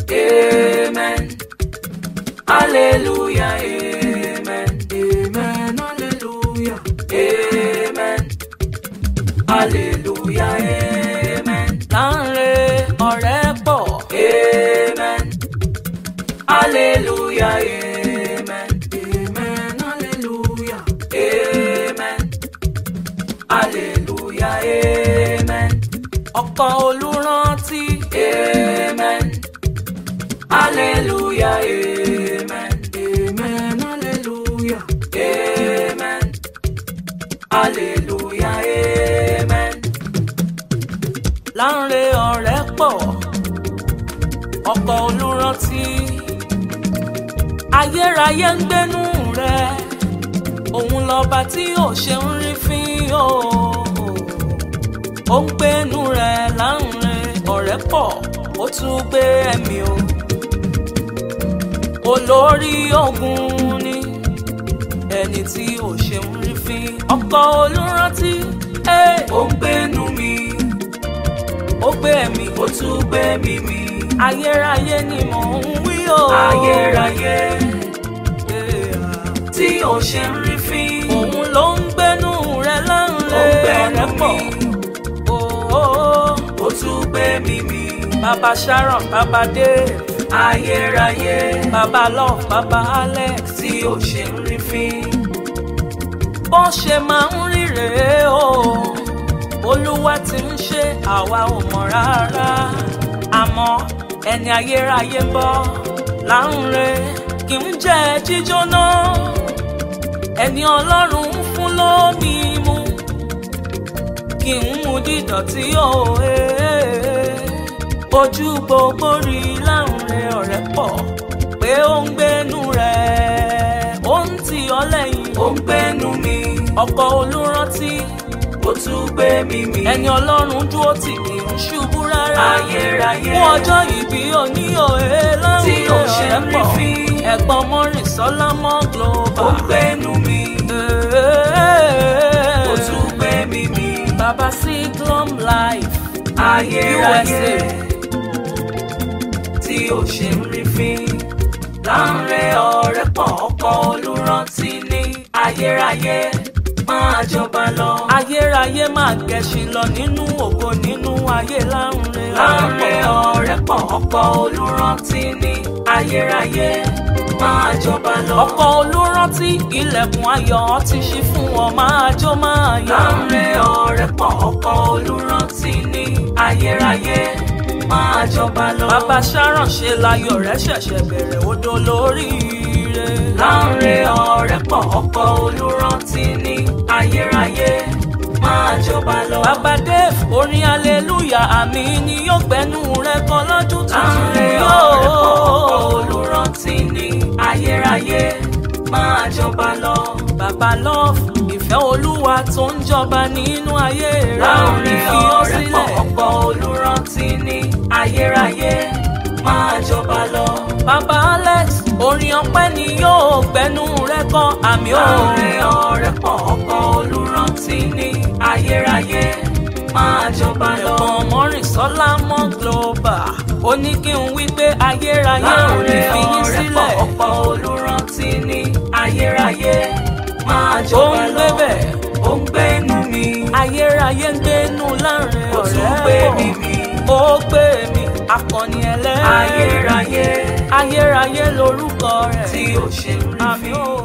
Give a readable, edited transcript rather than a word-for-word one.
Amen. Hallelujah. Amen. Amen. Hallelujah. Amen. Hallelujah. Amen. Lanre Orepo. Amen. Hallelujah. Amen. Amen. Hallelujah. Amen. Hallelujah. Amen. Ọkọ olùrántí. Amen. Hallelujah. Amen. Amen. Hallelujah. Amen. Hallelujah. Amen. Lanre Orepo. Ọkọ olùrántí. Ayérayé ń gbénú rẹ̀. Òun lọ́ba tí ò ṣe ń rí fín o. Ó ń gbénú rẹ̀ Lanre Orepo. Ó tún gbé ẹ̀mí o. Olórí ogun ni ẹni tí ò ṣe ń rí fín. Ọkọ olùrántí. Ó ń gbénú mi. Ó gbé ẹ̀mí. Ó tún gbé mímí. Ayérayé ni mò ń wí o. Ayérayé tí ò ṣe ń rí fín. Òun ló ń gbénú rẹ̀ Lanre Orepo. Ó tún gbé mímí. Bàbá Sharon, Bàbá Dave. Ayérayé Bàbá Love, Bàbá Alex. tí ò ṣe ń rí fín. Bó ṣe máa ń rí rèé o. Olúwa ti ń ṣe àwa ò mọ̀ rárá. Àmọ́ ẹni ayérayé bọ́ Lanre kì í jẹ́ jíjóná. Ẹni Ọlọ́run ń fún lómi mu kì í mú dídọ̀tí o. Ojú gbogbo rí Lanre Orepo pé ó ń gbénú rẹ̀. Ó ń tì ọ́ lẹ́yìn. Ó ń gbénú mi. Ọkọ olùrántí. Ó tún gbé mímí. Ẹni Ọlọ́run dúró tì kì í ṣubú rárá. Ayérayé fún ọjọ́ ìbí òní òye Lanre tí ò ṣe ń rí Orepo. fín. Ẹ̀gbọ́n mọ́rin sọ́lá mọ́ global. Ó ń gbénú mi. Ó tún gbé mímí. Bàbá sí Glom Life. Ayérayé tí ò ṣe ń rí fín. Lanre Orepo ọkọ olùrántí ní ayérayé máa jọba lọ. Ayérayé máa gẹṣin lọ nínú ògo nínú ayé Lanre Orepo ọkọ olùrántí ní ayérayé máa jọba lọ. Ọkọ olùrántí ilẹ̀kùn ayọ̀ ti ṣí fún ọ máa jó máa yọ̀. Lanre Orepo ọkọ olùrántí ní ayérayé máa jọba lọ. Bàbá Sharon ṣe láyọ̀ rẹ̀ ṣẹ̀ṣẹ̀ bẹ̀rẹ̀ odò lóríire. Lanre Orepo ọkọ olùrántí ní ayérayé máa jọba lọ. Bàbá Dave orin hallelujah àmì ni yóò gbẹ́nu rẹ̀ kan lọ́dún tuntun. Lanre Orepo ọkọ olùrántí ní ayérayé máa jọba lọ. Bàbá Love ìfẹ́ Olúwa tó ń jọba nínú ayé rẹ̀. Lanre fi ó Orepo sílẹ̀. ọkọ olùrántí ní ayérayé máa jọba lọ. Bàbá Alex orin ọpẹ́ ni yóò gbẹ́nu rẹ̀ kan àmì o. Lanre Orepo ọkọ olùrántí ní ayérayé máa jọba lọ. Ẹ̀gbọ́n mọ́rin sọ́lá mọ́ global. Ó ní kí n wí pé ayérayé ò ní fi yín Orepo sílẹ̀. ọkọ olùrántí ní ayérayé máa Ó jọba ń lọ. gbé bẹ̀. Ó ń gbénú mi. Ayérayé ń gbénú Lanre Ó tún gbé Orepo. mímí. Ó gbé mi akọni ẹlẹ́rìí. Ayérayé Ayérayé lorúkọ rẹ̀. tí ò ṣe ń rí Àmì fín. o.